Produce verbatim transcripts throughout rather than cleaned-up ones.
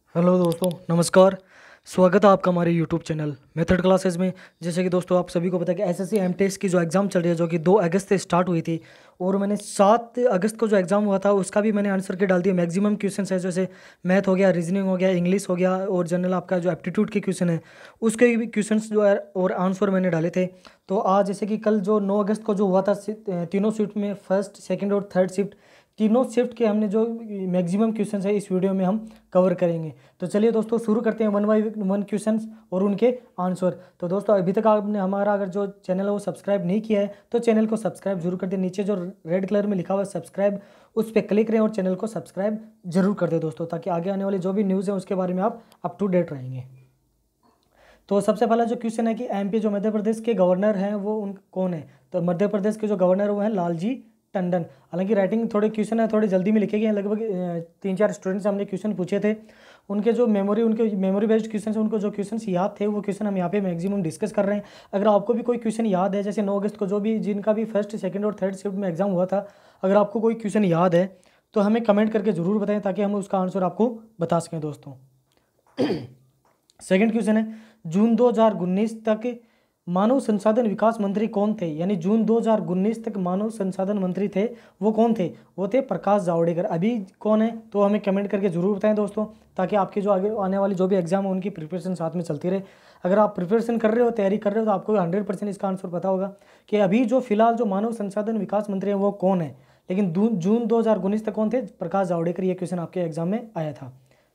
Hello दोस्तों, नमस्कार। स्वागत है आपका हमारे यूट्यूब चैनल मेथड क्लासेस में। जैसे कि दोस्तों आप सभी को पता है कि एसएससी एमटेस्ट की जो एग्ज़ाम चल रही है, जो कि दो अगस्त से स्टार्ट हुई थी, और मैंने सात अगस्त को जो एग्ज़ाम हुआ था उसका भी मैंने आंसर की डाल दिया। मैक्सिमम क्वेश्चन है, जैसे मैथ हो गया, रीजनिंग हो गया, इंग्लिश हो गया, और जनरल आपका जो एप्टीट्यूड के क्वेश्चन है उसके भी क्वेश्चन जो है और आंसर मैंने डाले थे। तो आज जैसे कि कल जो नौ अगस्त को जो हुआ था, तीनों शिफ्ट में फर्स्ट, सेकेंड और थर्ड शिफ्ट, तीनों शिफ्ट के हमने जो मैक्सिमम क्वेश्चंस है इस वीडियो में हम कवर करेंगे। तो चलिए दोस्तों शुरू करते हैं वन बाई वन क्वेश्चंस और उनके आंसर। तो दोस्तों अभी तक आपने हमारा अगर जो चैनल है वो सब्सक्राइब नहीं किया है तो चैनल को सब्सक्राइब जरूर कर दें। नीचे जो रेड कलर में लिखा हुआ है सब्सक्राइब, उस पर क्लिक करें और चैनल को सब्सक्राइब जरूर कर दें दोस्तों, ताकि आगे आने वाली जो भी न्यूज़ है उसके बारे में आप अप टू डेट रहेंगे। तो सबसे पहला जो क्वेश्चन है कि एमपी जो मध्य प्रदेश के गवर्नर हैं वो उन कौन है। तो मध्य प्रदेश के जो गवर्नर वो हैं लालजी टंडन। हालांकि राइटिंग थोड़े क्वेश्चन है थोड़े जल्दी में लिखे गए हैं, लगभग तीन चार स्टूडेंट से हमने क्वेश्चन पूछे थे, उनके जो मेमोरी उनके मेमोरी बेस्ड क्वेश्चन है, उनको जो क्वेश्चन याद थे वो क्वेश्चन हम यहाँ पे मैक्सिमम डिस्कस कर रहे हैं। अगर आपको भी कोई क्वेश्चन याद है, जैसे नौ अगस्त को जो भी जिनका भी फर्स्ट, सेकंड और थर्ड शिफ्ट में एग्जाम हुआ था, अगर आपको कोई क्वेश्चन याद है तो हमें कमेंट करके ज़रूर बताएं ताकि हम उसका आंसर आपको बता सकें दोस्तों। सेकंड क्वेश्चन है, जून दो हज़ार उन्नीस तक मानव संसाधन विकास मंत्री कौन थे। यानी जून दो हज़ार उन्नीस तक मानव संसाधन मंत्री थे वो कौन थे, वो थे प्रकाश जावड़ेकर। अभी कौन है तो हमें कमेंट करके जरूर बताएं दोस्तों, ताकि आपके जो आगे आने वाली जो भी एग्जाम है उनकी प्रिपरेशन साथ में चलती रहे। अगर आप प्रिपरेशन कर रहे हो, तैयारी कर रहे हो, तो आपको हंड्रेड परसेंट इसका आंसर पता होगा कि अभी जो फिलहाल जो मानव संसाधन विकास मंत्री हैं वो कौन है। लेकिन जून दो हज़ार उन्नीस तक कौन थे, प्रकाश जावड़ेकर। ये क्वेश्चन आपके एग्जाम में आया था।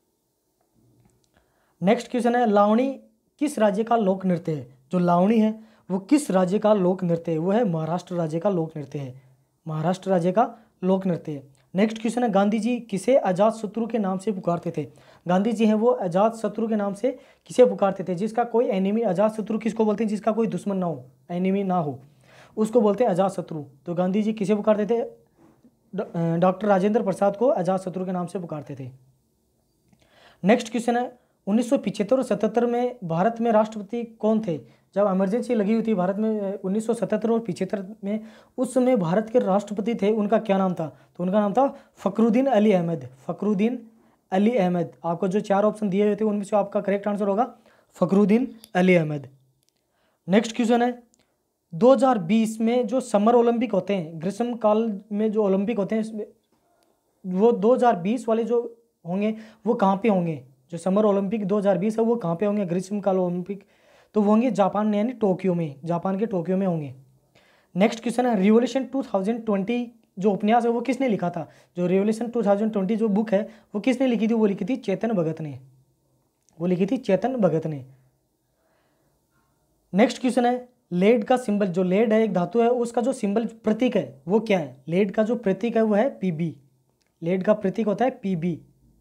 नेक्स्ट क्वेश्चन है, लावणी किस राज्य का लोक नृत्य है। जो लावणी है वो किस राज्य का लोक नृत्य है, वो है महाराष्ट्र राज्य का लोक नृत्य है। महाराष्ट्र राज्य का लोक नृत्य है। नेक्स्ट क्वेश्चन है, गांधी जी किसे अजात शत्रु के नाम से पुकारते थे। गांधी जी हैं वो अजात शत्रु के नाम से किसे पुकारते थे, जिसका कोई एनिमी। अजात शत्रु किसको बोलते हैं, जिसका कोई दुश्मन ना हो, एनिमी ना हो, उसको बोलते हैं अजात शत्रु। तो गांधी जी किसे पुकारते थे, डॉक्टर राजेंद्र प्रसाद को अजात शत्रु के नाम से पुकारते थे। नेक्स्ट क्वेश्चन है, उन्नीस सौ पिछहत्तर और सतहत्तर में भारत में राष्ट्रपति कौन थे। जब इमरजेंसी लगी हुई थी भारत में उन्नीस सौ सतहत्तर और पिछहत्तर में, उस समय भारत के राष्ट्रपति थे, उनका क्या नाम था। तो उनका नाम था फखरुद्दीन अली अहमद। फखरुद्दीन अली अहमद। आपको जो चार ऑप्शन दिए हुए थे उनमें से आपका करेक्ट आंसर होगा फखरुद्दीन अली अहमद। नेक्स्ट क्वेश्चन है, दो हज़ार बीस में जो समर ओलंपिक होते हैं, ग्रीष्म काल में जो ओलंपिक होते हैं, वो दो हज़ार बीस वाले जो होंगे वो कहाँ पे होंगे। जो समर ओलंपिक दो हज़ार बीस है वो कहाँ पे होंगे, ग्रीष्मकाल ओलंपिक, तो वो होंगे जापान यानी टोक्यो में, जापान के टोक्यो में होंगे। नेक्स्ट क्वेश्चन है, रिवोल्यूशन टू थाउजेंड ट्वेंटी जो उपन्यास है वो किसने लिखा था। जो रिवोल्यूशन टू थाउजेंड ट्वेंटी जो बुक है वो किसने लिखी थी, वो लिखी थी चेतन भगत ने। वो लिखी थी चेतन भगत ने। नेक्स्ट क्वेश्चन है, लेड का सिंबल, जो लेड है एक धातु है, उसका जो सिंबल प्रतीक है वो क्या है। लेड का जो प्रतीक है वो है पीबी। लेड का प्रतीक होता है पीबी।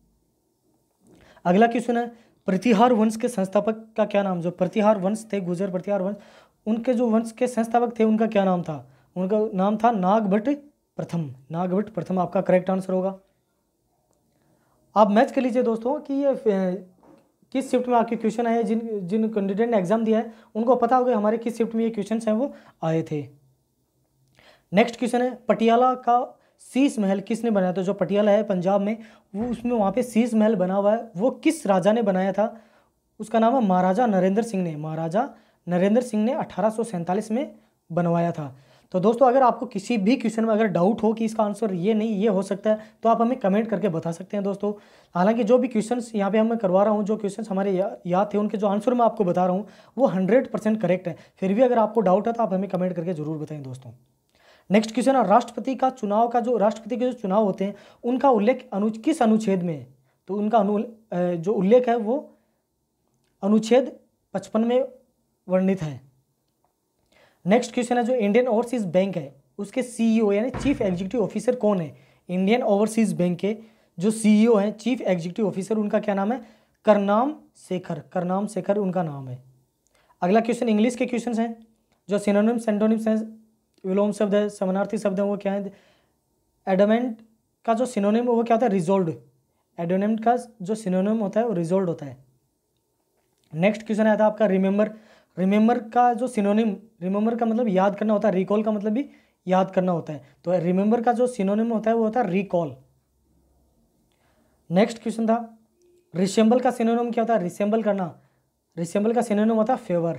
अगला क्वेश्चन है, प्रतिहार वंश के संस्थापक का क्या नाम। जो प्रतिहार वंश थे, गुर्जर प्रतिहार वंश, उनके जो वंश के संस्थापक थे उनका क्या नाम था। उनका नाम था नागभट्ट प्रथम। नागभट्ट प्रथम आपका करेक्ट आंसर होगा। आप मैच कर लीजिए दोस्तों कि ये किस शिफ्ट में आपके क्वेश्चन आए। जिन जिन कैंडिडेट ने एग्जाम दिया है उनको पता होगा हमारे किस शिफ्ट में ये क्वेश्चन हैं वो आए थे। नेक्स्ट क्वेश्चन है, पटियाला का शीश महल किसने बनाया था। जो पटियाला है पंजाब में, वो उसमें वहाँ पे शीश महल बना हुआ है, वो किस राजा ने बनाया था। उसका नाम है महाराजा नरेंद्र सिंह ने। महाराजा नरेंद्र सिंह ने अठारह सौ सैंतालीस में बनवाया था। तो दोस्तों अगर आपको किसी भी क्वेश्चन में अगर डाउट हो कि इसका आंसर ये नहीं ये हो सकता है, तो आप हमें कमेंट करके बता सकते हैं दोस्तों। हालांकि जो भी क्वेश्चन यहाँ पे मैं करवा रहा हूँ, जो क्वेश्चन हमारे या, याद थे, उनके जो आंसर मैं आपको बता रहा हूँ वो हंड्रेड परसेंट करेक्ट है। फिर भी अगर आपको डाउट है तो आप हमें कमेंट करके जरूर बताएं दोस्तों। नेक्स्ट क्वेश्चन है, राष्ट्रपति का चुनाव का जो राष्ट्रपति के जो चुनाव होते हैं उनका उल्लेख अनु किस अनुच्छेद में है। तो उनका अनु जो उल्लेख है वो अनुच्छेद पचपन में वर्णित है। नेक्स्ट क्वेश्चन है, जो इंडियन ओवरसीज बैंक है उसके सीईओ यानी चीफ एग्जीक्यूटिव ऑफिसर कौन है। इंडियन ओवरसीज बैंक के जो सीईओ हैं, चीफ एग्जीक्यूटिव ऑफिसर, उनका क्या नाम है, करनाम शेखर। करनाम शेखर उनका नाम है। अगला क्वेश्चन इंग्लिश के क्वेश्चन हैं, जो सिनोनिम्स एंटोनिम्स हैं, विलोम शब्द है, समानार्थी शब्द है, वो क्या है। एडमेंट का जो सिनोनिम वो क्या होता है, रिजोल्व। एडोनेंट का जो सिनोनिम होता है वो रिजोल्व होता है। नेक्स्ट क्वेश्चन आता है आपका रिमेंबर। रिमेंबर का जो सिनोनिम, रिमेंबर का मतलब याद करना होता है, रिकॉल का मतलब भी याद करना होता है। तो रिमेंबर का जो सिनोनिम होता है वो होता है रिकॉल। नेक्स्ट क्वेश्चन था, रिसेंबल का सिनोनिम क्या होता है? रिसेंबल करना, रिसेंबल का सिनोनिम होता है फेवर।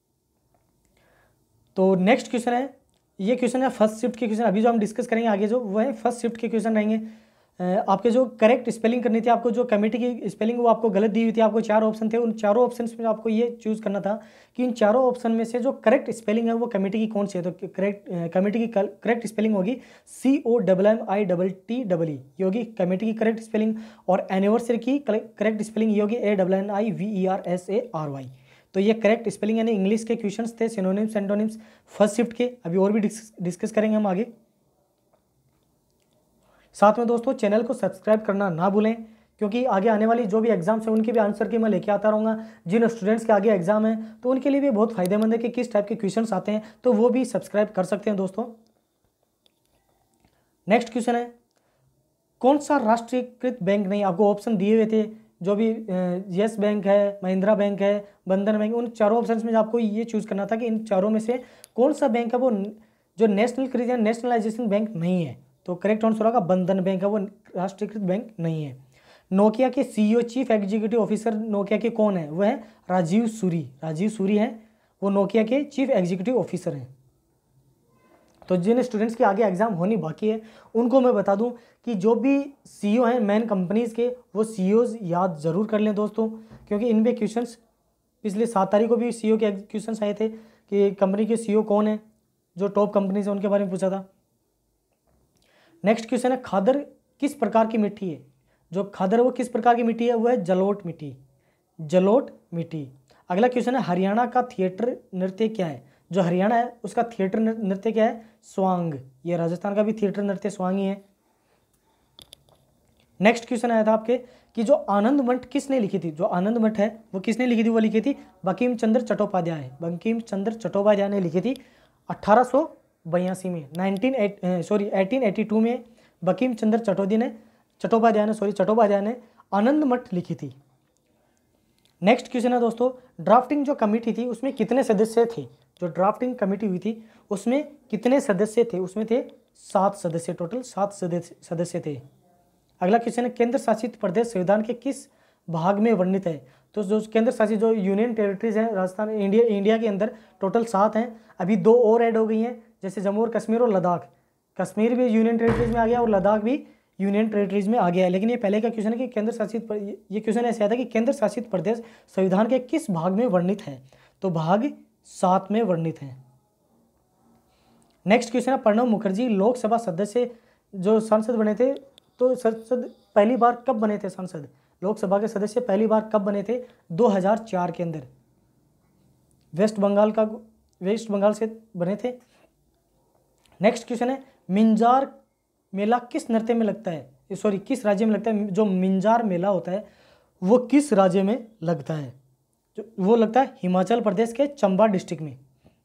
तो नेक्स्ट क्वेश्चन है, ये क्वेश्चन है फर्स्ट शिफ्ट के क्वेश्चन, अभी जो हम डिस्कस करेंगे आगे जो वो है फर्स्ट शिफ्ट के क्वेश्चन रहेंगे। आपके जो करेक्ट स्पेलिंग करनी थी आपको, जो कमेटी की स्पेलिंग वो आपको गलत दी हुई थी, आपको चार ऑप्शन थे, उन चारों ऑप्शन में आपको ये चूज करना था कि इन चारों ऑप्शन में से जो करेक्ट स्पेलिंग है वो कमेटी की कौन सी है। तो करेक्ट कमेटी की करेक्ट स्पेलिंग होगी C O double M I double T double E, ये होगी कमेटी की करेक्ट स्पेलिंग। और एनिवर्सरी की करेक्ट स्पेलिंग ये होगी A double N I V E R S A R Y. तो ये करेक्ट स्पेलिंग यानी इंग्लिश के क्वेश्चंस थे सिनोनिम्स एंटोनिम्स फर्स्ट शिफ्ट के। अभी और भी डिस्कस करेंगे हम आगे। साथ में दोस्तों चैनल को सब्सक्राइब करना ना भूलें, क्योंकि आगे आने वाली जो भी एग्जाम्स हैं उनके भी आंसर की मैं लेके आता रहूँगा। जिन स्टूडेंट्स के आगे एग्जाम है तो उनके लिए भी बहुत फायदेमंद है कि किस टाइप के क्वेश्चंस आते हैं, तो वो भी सब्सक्राइब कर सकते हैं दोस्तों। नेक्स्ट क्वेश्चन है, कौन सा राष्ट्रीयकृत बैंक नहीं, आपको ऑप्शन दिए हुए थे जो भी यस बैंक है, महिंद्रा बैंक है, बंधन बैंक, उन चारों ऑप्शंस में आपको ये चूज करना था कि इन चारों में से कौन सा बैंक है वो जो नेशनल या नेशनलाइजेशन बैंक नहीं है। तो करेक्ट आंसर होगा बंधन बैंक है, वो राष्ट्रीयकृत बैंक नहीं है। नोकिया के CEO chief executive officer Nokia के कौन है? वो है राजीव सूरी, राजीव सूरी हैं, वो नोकिया के चीफ एग्जीक्यूटिव ऑफिसर हैं। तो जिन स्टूडेंट्स के आगे एग्जाम होनी बाकी है उनको मैं बता दूं कि जो भी सीईओ हैं मेन कंपनीज के, वो सीईओज याद जरूर कर लें दोस्तों, क्योंकि इनमें क्वेश्चंस पिछले सात तारीख को भी सीईओ के क्वेश्चंस आए थे कि कंपनी के सीईओ कौन है, जो टॉप कंपनीज है उनके बारे में पूछा था। नेक्स्ट क्वेश्चन है, खादर किस प्रकार की मिट्टी है? जो खादर है वो किस प्रकार की मिट्टी है? वो है जलोढ़ मिट्टी, जलोढ़ मिट्टी। अगला क्वेश्चन है, हरियाणा का थिएटर नृत्य क्या है? जो हरियाणा है उसका थिएटर नृत्य क्या है? स्वांग। ये राजस्थान का भी थिएटर नृत्य स्वांग ही है। नेक्स्ट क्वेश्चन आया था आपके कि जो आनंद मठ किसने लिखी थी? जो आनंद मठ है वो किसने लिखी थी? वो लिखी थी बंकिम चंद्र चट्टोपाध्याय, बंकिम चंद्र चट्टोपाध्याय ने लिखी थी अठारह सौ बयासी में, nineteen sorry eighteen eighty two में बंकिम चंद्र चट्टोपाध्याय ने चट्टोपाध्याय ने सॉरी चट्टोपाध्याय ने आनंद मठ लिखी थी। नेक्स्ट क्वेश्चन है दोस्तों, ड्राफ्टिंग जो कमेटी थी उसमें कितने सदस्य थे? जो ड्राफ्टिंग कमेटी हुई थी उसमें कितने सदस्य थे? उसमें थे सात सदस्य, टोटल सात सदस्य थे। अगला क्वेश्चन है, केंद्र शासित प्रदेश संविधान के किस भाग में वर्णित है? तो जो केंद्र शासित जो यूनियन टेरिटरीज हैं राजस्थान इंडिया इंडिया के अंदर टोटल सात हैं, अभी दो और ऐड हो गई हैं, जैसे जम्मू और कश्मीर और लद्दाख। कश्मीर भी यूनियन टेरिटरीज में आ गया और लद्दाख भी यूनियन टेरिटरीज में आ गया है। लेकिन ये पहले का क्वेश्चन है कि केंद्र शासित ये क्वेश्चन ऐसे आता है कि केंद्र शासित प्रदेश संविधान के किस भाग में वर्णित है? तो भाग सात में वर्णित है। नेक्स्ट क्वेश्चन है, प्रणब मुखर्जी लोकसभा सदस्य जो सांसद बने थे, तो संसद पहली बार कब बने थे? सांसद लोकसभा के सदस्य पहली बार कब बने थे? दो हज़ार चार के अंदर, वेस्ट बंगाल का वेस्ट बंगाल से बने थे। नेक्स्ट क्वेश्चन है, मिंजार मेला किस नृत्य में लगता है? सॉरी किस राज्य में लगता है? जो मिंजार मेला होता है वो किस राज्य में लगता है? जो वो लगता है हिमाचल प्रदेश के चंबा डिस्ट्रिक्ट में।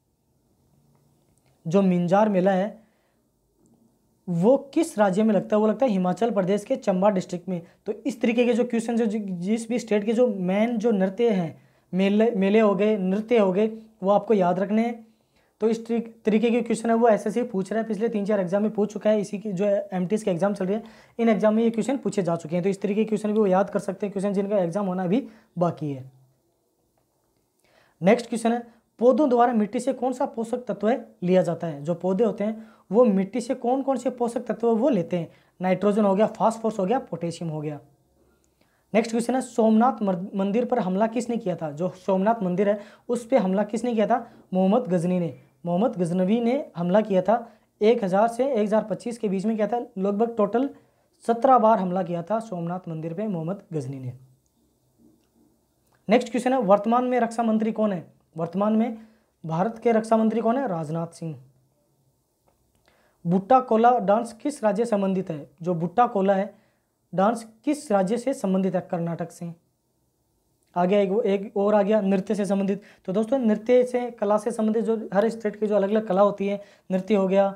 जो मिंजार मेला है वो किस राज्य में लगता है? वो लगता है हिमाचल प्रदेश के चंबा डिस्ट्रिक्ट में। तो इस तरीके के जो क्वेश्चन जो जिस भी स्टेट के जो मेन जो नृत्य हैं, मेले मेले हो गए, नृत्य हो गए, वो आपको याद रखने हैं। तो इस तरीके के क्वेश्चन है वो एसएससी पूछ रहा है, पिछले तीन चार एग्जाम में पूछ चुका है। इसी की जो एमटीएस के एग्जाम चल रही है इन एग्जाम में ये क्वेश्चन पूछे जा चुके हैं। तो इस तरीके के क्वेश्चन भी वो याद कर सकते हैं, क्वेश्चन जिनका एग्जाम होना भी बाकी है। नेक्स्ट क्वेश्चन है, पौधों द्वारा मिट्टी से कौन सा पोषक तत्व लिया जाता है? जो पौधे होते हैं वो मिट्टी से कौन कौन से पोषक तत्व वो लेते हैं? नाइट्रोजन हो गया, फास्फोरस हो गया, पोटेशियम हो गया। नेक्स्ट क्वेश्चन है, सोमनाथ मंदिर पर हमला किसने किया था? जो सोमनाथ मंदिर है उस पर हमला किसने किया था? मोहम्मद गजनी ने मोहम्मद गजनवी ने हमला किया था। एक हज़ार से एक हज़ार पच्चीस के बीच में किया था। लगभग टोटल सत्रह बार हमला किया था सोमनाथ मंदिर पे मोहम्मद गजनी ने। नेक्स्ट क्वेश्चन है, वर्तमान में रक्षा मंत्री कौन है? वर्तमान में भारत के रक्षा मंत्री कौन है? राजनाथ सिंह। बुट्टा कोला डांस किस राज्य से संबंधित है? जो बुट्टा कोला है डांस किस राज्य से संबंधित है? कर्नाटक से। आ गया एक, एक और आ गया नृत्य से संबंधित। तो दोस्तों नृत्य से कला से संबंधित जो हर स्टेट की जो अलग अलग कला होती है, नृत्य हो गया,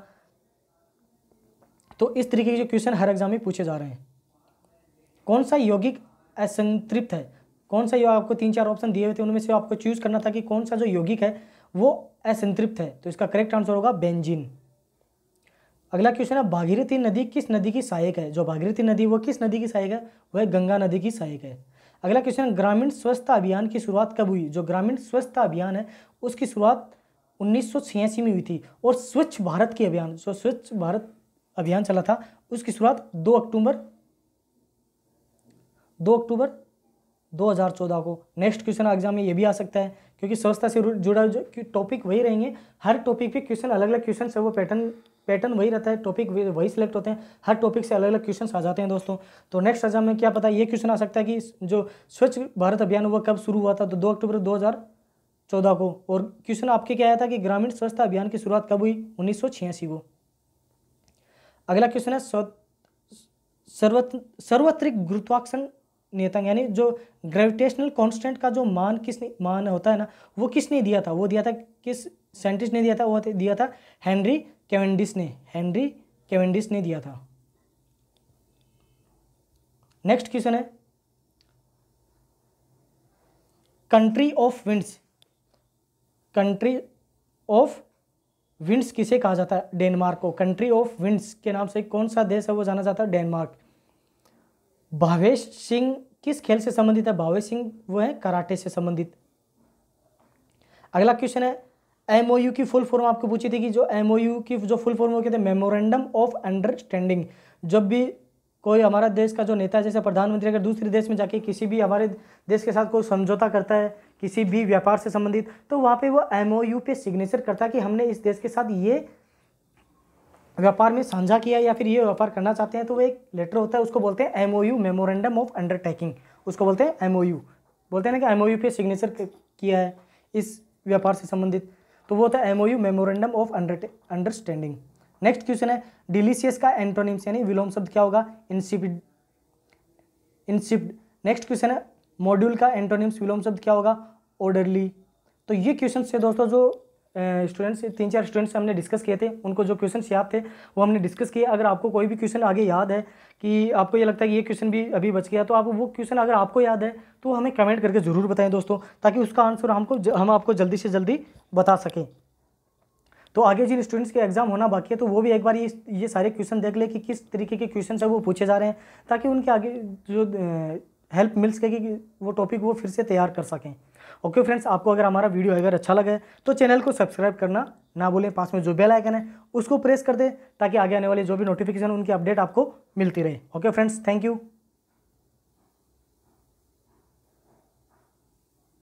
तो इस तरीके के जो क्वेश्चन हर एग्जाम में पूछे जा रहे हैं। कौन सा यौगिक असंतृप्त है? कौन सा, आपको तीन चार ऑप्शन दिए हुए थे उनमें से आपको चूज करना था कि कौन सा जो यौगिक है वो असंतृप्त है। तो इसका करेक्ट आंसर होगा बेंजीन। अगला क्वेश्चन है, भागीरथी नदी किस नदी की सहायक है? जो भागीरथी नदी वो किस नदी की सहायक है? वह गंगा नदी की सहायक है। अगला क्वेश्चन, ग्रामीण स्वच्छता अभियान की शुरुआत कब हुई? जो ग्रामीण स्वच्छता अभियान है उसकी शुरुआत उन्नीस सौ छियासी में हुई थी। और स्वच्छ भारत की अभियान, जो स्वच्छ भारत अभियान चला था उसकी शुरुआत दो अक्टूबर दो अक्टूबर दो हज़ार चौदह को। नेक्स्ट क्वेश्चन एग्जाम में ये भी आ सकता है, क्योंकि स्वच्छता से जुड़ा जो टॉपिक वही रहेंगे, हर टॉपिक पे क्वेश्चन अलग अलग क्वेश्चन है, वो पैटर्न पैटर्न वही रहता है, टॉपिक वही सिलेक्ट होते हैं, हर टॉपिक से अलग अलग क्वेश्चन आ जाते हैं दोस्तों। तो नेक्स्ट एग्जाम में क्या पता ये क्वेश्चन आ सकता है कि जो स्वच्छ भारत अभियान वो कब शुरू हुआ था? तो दो अक्टूबर दो हज़ार चौदह को। और क्वेश्चन आपके क्या आया था कि ग्रामीण स्वच्छता अभियान की शुरुआत कब हुई? उन्नीस सौ छियासी को। अगला क्वेश्चन है, सर्वत्र सर्वत्रिक गुरुत्वाकर्षण नियतांक, यानी जो ग्रेविटेशनल कांस्टेंट का जो मान किसने मान होता है ना, वो किसने दिया था? वो दिया था किस साइंटिस्ट ने दिया था? वो दिया था हेनरी कैवेंडिश ने हेनरी कैवेंडिश ने दिया था। नेक्स्ट क्वेश्चन है, country of winds country of winds किसे कहा जाता है? डेनमार्क को। कंट्री ऑफ विंड्स के नाम से कौन सा देश है वो जाना जाता है? डेनमार्क। भावेश सिंह किस खेल से संबंधित है? भावेश सिंह वो है कराटे से संबंधित। अगला क्वेश्चन है, एमओयू की फुल फॉर्म आपको पूछी थी कि जो एमओयू की जो फुल फॉर्म वो कहते हैं मेमोरेंडम ऑफ अंडरस्टैंडिंग। जब भी कोई हमारा देश का जो नेता है, जैसे प्रधानमंत्री अगर दूसरे देश में जाके किसी भी हमारे देश के साथ कोई समझौता करता है किसी भी व्यापार से संबंधित, तो वहाँ पे वो एमओयू पे सिग्नेचर करता है कि हमने इस देश के साथ ये व्यापार में साझा किया या फिर ये व्यापार करना चाहते हैं, तो वो एक लेटर होता है, उसको बोलते हैं एमओयू, मेमोरेंडम ऑफ अंडरटेकिंग, उसको बोलते हैं एमओयू। बोलते हैं ना कि एमओयू पे सिग्नेचर किया है इस व्यापार से संबंधित, तो वो होता है MOU, memorandum of understanding. Next question है, डिलीशियस का एंटोनिम्स यानी विलोम शब्द क्या होगा? Insipid insipid. नेक्स्ट क्वेश्चन है, मॉड्यूल का एंटोनिम्स विलोम शब्द क्या होगा? ऑर्डरली। तो ये क्वेश्चन से दोस्तों जो स्टूडेंट्स तीन चार स्टूडेंट्स हमने डिस्कस किए थे, उनको जो क्वेश्चन याद थे वो हमने डिस्कस किए। अगर आपको कोई भी क्वेश्चन आगे याद है कि आपको ये लगता है कि ये क्वेश्चन भी अभी बच गया, तो आप वो क्वेश्चन अगर आपको याद है तो हमें कमेंट करके ज़रूर बताएं दोस्तों, ताकि उसका आंसर हमको हम आपको जल्दी से जल्दी बता सकें। तो आगे जिन स्टूडेंट्स के एग्जाम होना बाकी है तो वो भी एक बार ये ये सारे क्वेश्चन देख ले कि किस तरीके के क्वेश्चन है वो पूछे जा रहे हैं, ताकि उनके आगे जो हेल्प मिल सके कि वो टॉपिक वो फिर से तैयार कर सकें। ओके फ्रेंड्स, आपको अगर हमारा वीडियो अगर अच्छा लगे तो चैनल को सब्सक्राइब करना ना भूलें, पास में जो बेल आइकन है उसको प्रेस कर दें, ताकि आगे आने वाली जो भी नोटिफिकेशन उनकी अपडेट आपको मिलती रहे। Okay friends, thank you.